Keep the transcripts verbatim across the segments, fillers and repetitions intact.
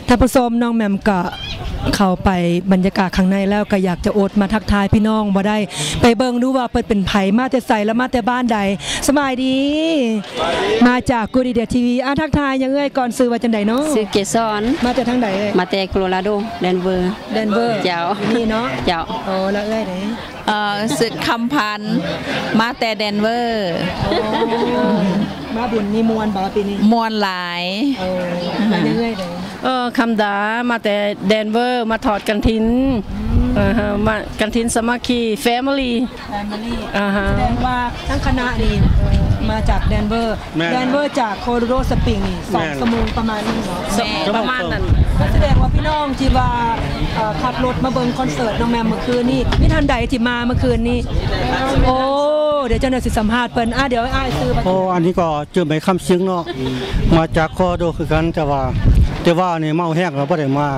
ท่านผู้ชมน้องแมมก็เข้าไปบรรยากาศข้างในแล้วก็อยากจะโอดมาทักทายพี่น้องบ่ได้ไปเบิ่งดูว่าเปิดเป็นไผมาแต่ใส่แล้วมาแต่บ้านใดสบายดีมาจากกูดีเดียทีวีอ่ะทักทายยังเอ้ยก่อนซื้อว่าจังไดเนาะซื้อเกสรมาแต่ทางใดเอ้ยมาแต่โคโลราโดเดนเวอร์เดนเวอร์เจ้านี่เนาะเจ้าโอ้แล้วเอ้ยไหนเอ่อสึกคำพันมาแต่เดนเวอร์มาบุญนี่มวนบ่ปีนี้มวนหลายเออยังเอ้ยไหนเออคำดามาแต่เดนเวอร์มาถอดกันทินอ่าฮะมากันทินสมัคคีแฟมิลี่แฟมิลี่อ่าฮะแสดงว่าทั้งคณะนี่มาจากเดนเวอร์เดนเวอร์จากโคโลราโดสปริงนี่สองชั่วโมงประมาณนี้เนาะประมาณนั้นก็แสดงว่าพี่น้องที่ว่าขับรถมาเบิ่งคอนเสิร์ตน้องแมมเมื่อคืนนี่มีท่านใดที่มาเมื่อคืนนี้โอ้เดี๋ยวเจ้าหน้าที่สัมภาษณ์เปิ้นอ่ะเดี๋ยวอ้ายซื้อโอ้อันนี้ก็เจอใบคำเสียงเนาะมาจากโคโลราโดคือกันแต่ว่าแต่ว่านี่เมาแห้งแล้วบ่ได้มา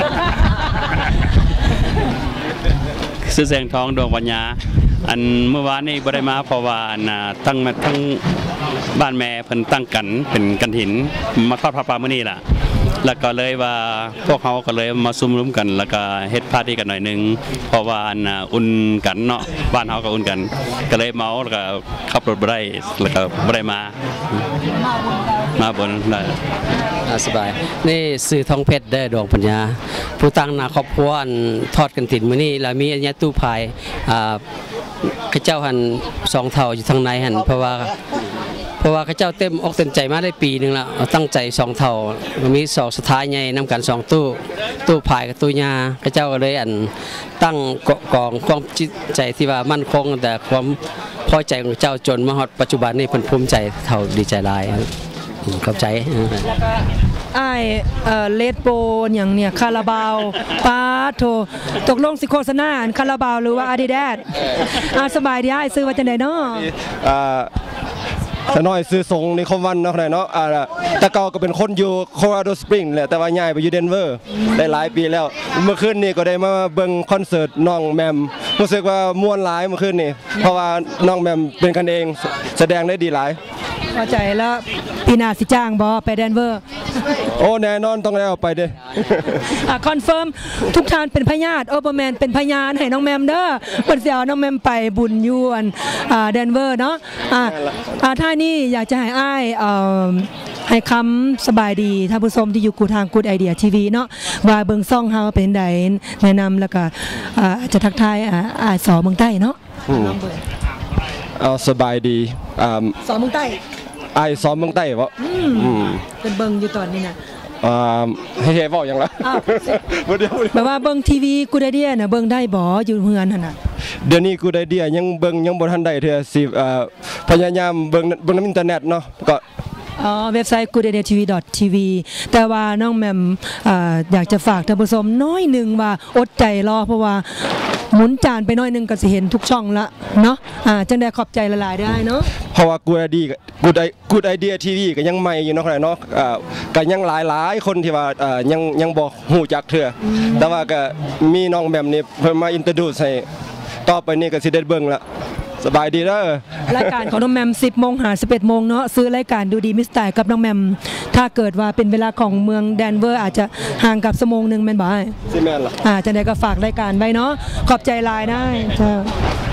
ซื้อแสงทองดวงปัญญาอันเมื่อวานนี้บ่ได้มาเพราะว่าตั้งทั้งบ้านแม่เพิ่นตั้งกันเป็นกันหินมาทอดผ้าป่ามื้อนี้ล่ะแล้วก็เลยว่าพวกเขาก็เลยมาซุ่มรุมกันแล้วก็เฮ็ดปาร์ตี้กันหน่อยนึงเพราะว่าอันอุ่นกันเนาะบ้านเฮาก็อุ่นกันก็เลยเมาแล้วก็ขับรถบ่ได้แล้วก็บ่ได้มามาบนได้สบายนี่สื่อทองเพชรได้ดวงปัญญาผู้ตั้งนาครอบครัวทอดกันติดมื้อนี้แล้วมีอัญญตู้ภายอ่าข้าเจ้าหันสองเท่าอยู่ทางในหันเพราะว่าเพราะว่าข้าเจ้าเต็มอกเต็มใจมาได้ปีนึงแล้วตั้งใจสองเท่ามีสองสุดท้ายใหญ่นำกันสองตู้ตู้ภายกับตู้ยาข้าเจ้าก็เลยอันตั้งกองความจิตใจที่ว่ามั่นคงแต่ความพอใจของเจ้าจนมาฮอดปัจจุบันนี้เพิ่นภูมิใจเท่าดีใจหลายขอบใจแล้วก็อ้ายเอ่อเลดโปนอย่างเนี่ยคาราบาวปาโถตกลงสิโฆษณาคาราบาวหรือว่าอาดิดาสอ่าสบายดีอ้ายซื้อว่าจังได๋เนาะอ่าสน้อยซื้อสงในคอมวันเนาะเนาะอ่าแต่เก่าก็เป็นคนอยู่โคโลราโดสปริงแหละแต่ว่าย้ายไปอยู่เดนเวอร์ได้หลายปีแล้วเมื่อคืนนี้ก็ได้มาเบิ่งคอนเสิร์ตน้องแมมรู้สึกว่าม่วนหลายเมื่อคืนนี้เพราะว่าน้องแมมเป็นกันเองแสดงได้ดีหลายพอใจแล้วปีหน้าสิจ้างบ่ไปเดนเวอร์โอ้แน่นอนต้องได้เอาไปเด้อ่ะคอนเฟิร์มทุกท่านเป็นพยานโอเปอร์แมนเป็นพยานให้น้องแมมเด้อเพิ่นสิเอาน้องแมมไปบุญอยู่อันอ่าเดนเวอร์เนาะอ่าอ่าท่านี้อยากจะให้อ้ายเอ่อให้คำสบายดีท่านผู้ชมที่อยู่กูทางกูดไอเดียทีวีเนาะว่าเบิ่งซ่องเฮาเป็นใดแนะนำแล้วก็อ่าจะทักทายอ่าอ่าสอเมืองใต้เนาะเอาสบายดีอ่าสอเมืองใต้ไอ้ซ้อมเมืองใต้บ่อืมเป็นเบิ่งอยู่ตอนนี้น่ะอ่าให้เฮ็ดเว้าหยังล่ะบ่เดี๋ยวแบบว่าเบิ่งทีวีกูดไอเดียน่ะเบิ่งได้บ่อยู่เฮือนหั่นน่ะเดี๋ยวนี้กูดไอเดียยังเบิ่งยังบ่ทันได้เทื่อสิอ่าพยายามเบิ่งเบิ่งในอินเทอร์เน็ตเนาะก็อ๋อเว็บไซต์ กูดไอเดียทีวี ดอท ที วี แต่ว่าน้องแมมอ่าอยากจะฝากท่านผู้ชมน้อยนึงว่าอดใจรอเพราะว่าหมุนจานไปน้อยนึงก็สิเห็นทุกช่องละเนาะอ่าจังได้ขอบใจละลายได้เนาะเพราะว่ากูดไอเดียกูดไอกูดไอเดียทีวีก็ยังใหม่อยู่เนาะเนาะอ่าก็ยังหลายๆคนที่ว่าอ่ายังยังบ่ฮู้จักเทื่อแต่ว่าก็มีน้องแมมนี่เพิ่นมาอินโทรดิวซ์ให้ต่อไปนี่ก็สิได้เบิ่งละสบายดีเด้อรายการของน้องแมม สิบโมงหาสิบเอ็ดโมงเนาะซื้อรายการดูดีมิสไตล์กับน้องแมมถ้าเกิดว่าเป็นเวลาของเมืองเดนเวอร์อาจจะห่างกับชั่วโมงนึงแม่นบ่สิแม่นล่ะอ่าจังได๋ก็ฝากรายการไว้เนาะขอบใจหลายได้จ้า